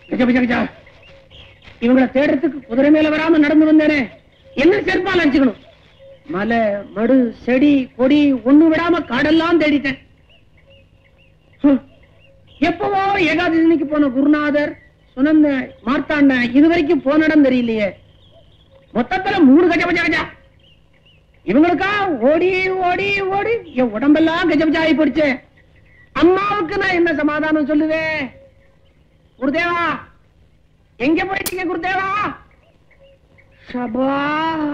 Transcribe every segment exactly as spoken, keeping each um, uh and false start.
இவங்களை தேடுறதுக்கு குதிரை மேல வராம நடந்து வந்தேனே, என்ன செருப்பால் அடிச்சுக்கணும். மலை மடு செடி கொடி ஒண்ணு விடாம காடெல்லாம் தேடிட்டேன். எப்பவோ ஏகாதசிக்கு போன குருநாதர் சுனந்த மார்த்தாண்ட இதுவரைக்கும் போன இடம் தெரியலையே. மொத்தத்துல மூணு கஜபஜா கஜா. இவங்களுக்கா ஓடி ஓடி ஓடி என் உடம்பெல்லாம் கஜபஜா ஆகி போடுச்சு. அம்மாவுக்கு நான் என்ன சமாதானம் சொல்லுவேன்? குருதேவா எங்க போயிட்டீங்க குருதேவா? சபா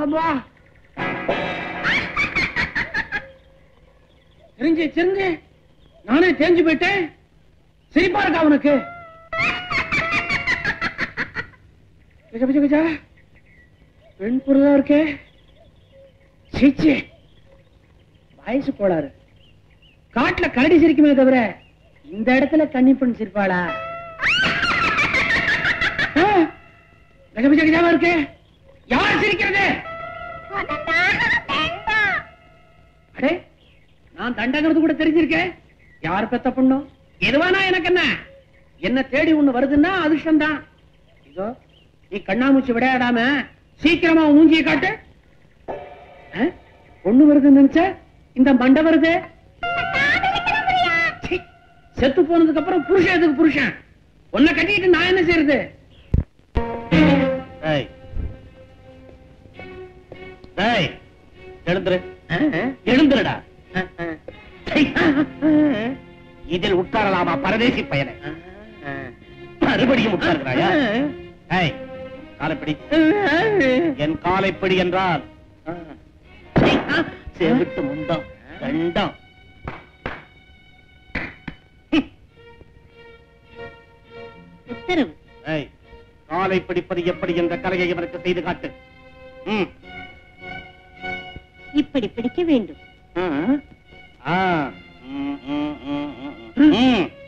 தெரிஞ்சு தெரிஞ்சு நானே தேஞ்சு போயிட்டேன். சிரிப்பா இருக்கா அவனுக்கு? பெண் பொருளா இருக்கே. சீச்சி, வயசு கோளாறு. காட்டுல கரடி சிரிக்குமே தவிர இந்த இடத்துல கன்னி பெண் சிரிப்பாளா? கஜபஜா இருக்கு. யார் சிரிக்கிறது? அடே, நான் தண்டங்கிறது கூட தெரிஞ்சிருக்கேன். யார் பெத்த பொண்ணும் எதுவானா எனக்கு என்ன? என்ன தேடி ஒண்ணு வருதுன்னா அதிர்ஷ்டம் தான். இதோ நீ கண்ணாமூச்சி விளையாடாம சீக்கிரமா மூஞ்சியை காட்டு. பொண்ணு வருதுன்னு நினைச்ச இந்த மண்டை வருது. செத்து போனதுக்கு அப்புறம் புருஷன் எதுக்கு புருஷன்? உன்னை கட்டிட்டு நான் என்ன செய்யறது? எழுந்துரு எழுந்துருடா. இதில் உட்காரலாமா பரதேசி பயனை? மறுபடியும் உட்கார்கிறாயா? காலைப்படி. என் காலைப்படி என்றால் செவிட்டு முண்டம் ரெண்டம். உத்தரவு. காலை பிடிப்பது எப்படி என்ற கலையை இவருக்கு செய்து காட்டு. இப்படி பிடிக்க வேண்டும். ஆ